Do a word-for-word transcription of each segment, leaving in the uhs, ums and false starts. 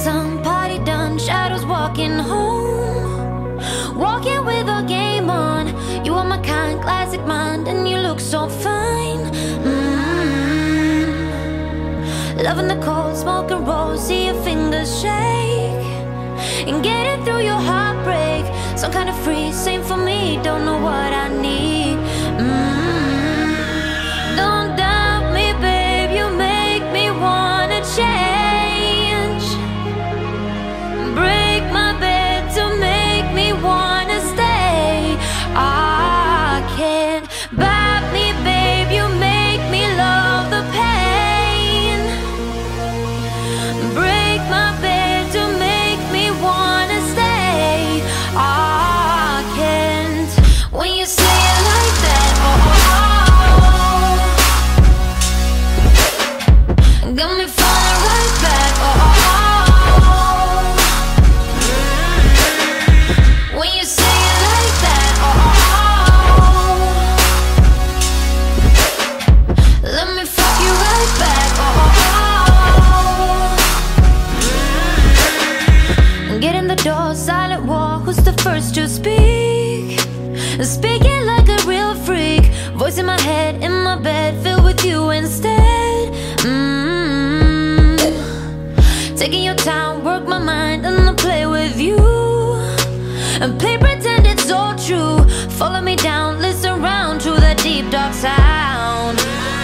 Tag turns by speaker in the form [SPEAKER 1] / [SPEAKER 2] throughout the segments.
[SPEAKER 1] sun, party done, shadows walking home. Walking with a game on. You are my kind, classic mind, and you look so fine. mm-hmm. Loving the cold, smoking roll, see your fingers shake, and getting through your heartbreak. Some kind of free, same for me, don't know what I need. mm-hmm. Don't doubt me, babe, you make me wanna change. Break my bed to make me wanna stay. I can't buy me, babe, you make me love the pain. Break my bed to make me wanna stay. I can't. When you say it like that, oh, got me falling right back, oh. When you say it like that, oh, let me fuck you right back, oh. Get in the door, silent war, who's the first to speak? Speaking like a real freak, voice in my head, in my bed, filled with you instead. mm. Taking your time, work my mind, and I'll play with you, and play pretend it's all true. Follow me down, listen round to that deep dark sound.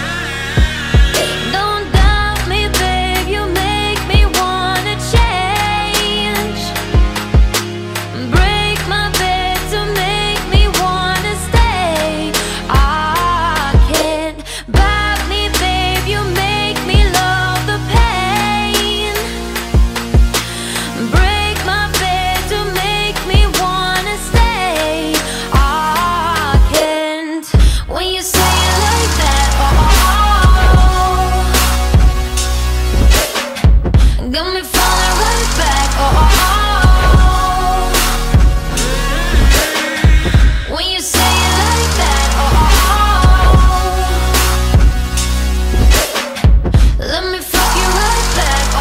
[SPEAKER 1] Don't doubt me, babe, you make me wanna change. Break my bed to make me wanna stay. I can't buy me, babe, you make me love the pain. Break my bed to make me wanna stay. I can't. When you say it like that, oh, got me falling right back, oh. When you say it like that, oh, let me fuck you right back, oh.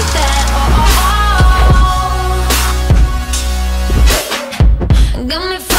[SPEAKER 1] Got me